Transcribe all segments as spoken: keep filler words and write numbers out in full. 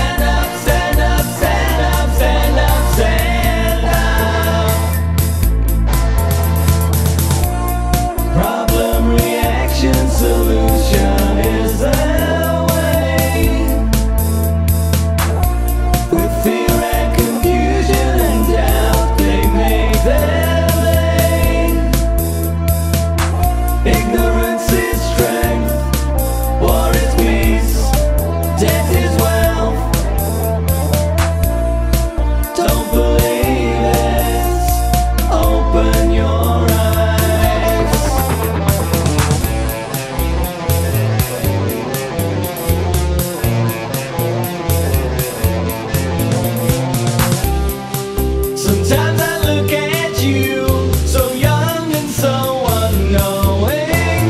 Stand up, stand up, stand up, stand up, stand up. Problem, reaction, solution is the way. With fear and confusion and doubt, they make their lane. Ignorance is strength, war is peace, death is wealth. Don't believe it, open your eyes. Sometimes I look at you, so young and so unknowing,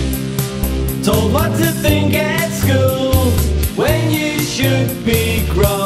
told what to think at school when you should be growing.